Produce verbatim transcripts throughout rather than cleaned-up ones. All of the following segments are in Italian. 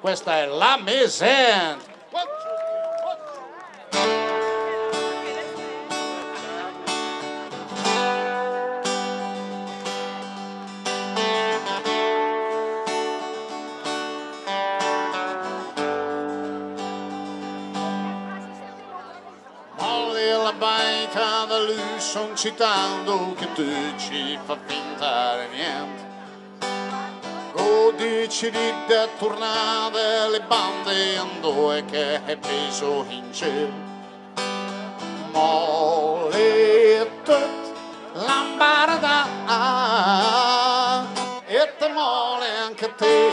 questa è La Maison. La baita da lui son citando che tu ci fa finta di niente. O dici di tornare le bande andò e che è peso in cielo. Mole tut lambarda e te mole anche te.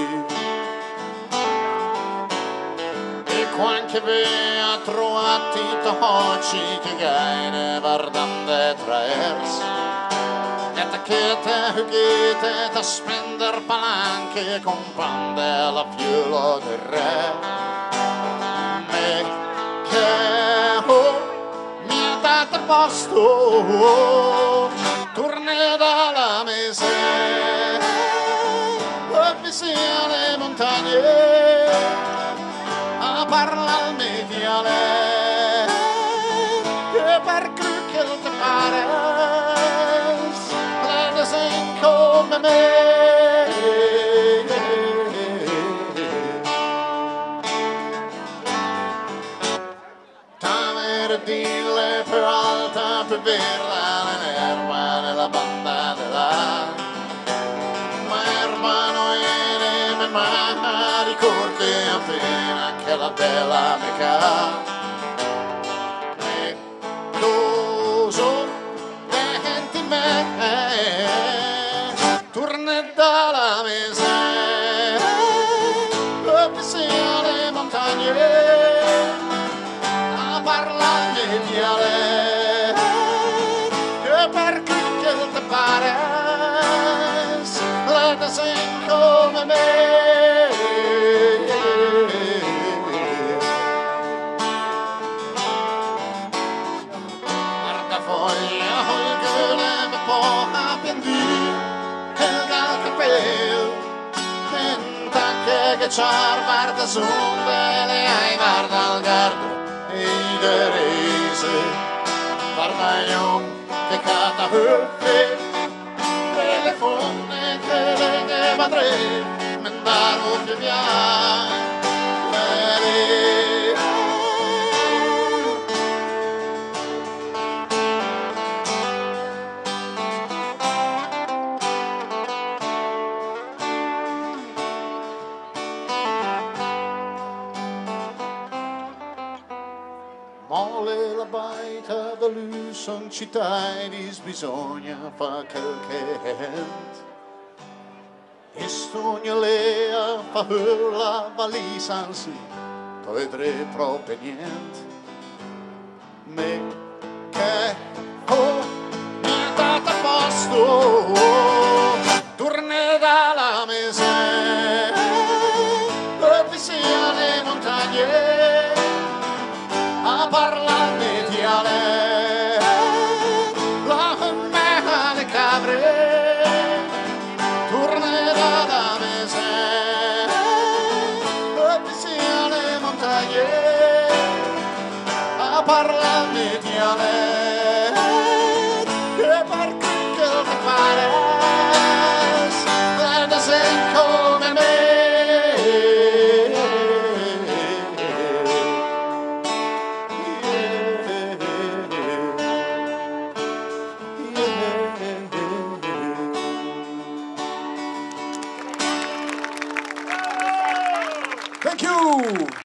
Quanche vea trovati oggi che gaine guardando traverso e te che te hugite da spender palanche con pande la fiula del re me che oh, mi ha dato posto torne dalla mese e vicino alle montagne parla al mediale che per cui che te pare le sei come me tamere dille per alta per verla l'erba nella banda della ma erba non è me ma ricordi appena che la bella meca e doso denti me torna dalla mese e vicino alle montagne a parlare mediale che per chi che te pare le sei come me. Che c'ha guarda su le hai guarda al gardo e i derese guarda io che cata huffe telefone che le madre mendaro che via mole la baita da lui son città e bisogna fa quel che è e stogna lea fa la valisa anzi to vedrei proprio niente me che oh mi ha dato posto torne dalla mese e vicino alle montagne a parlare mediale la mea le cabre tornerà da mese e vicino alle montagne a parlare mediale che per chi che te pare le sei come me. Thank you.